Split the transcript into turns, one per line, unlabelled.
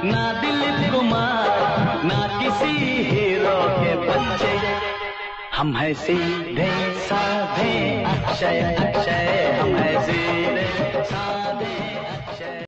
ना दिलीप कुमार ना किसी हीरो के बच्चे, हम हैं सीधे साधे अक्षय अक्षय।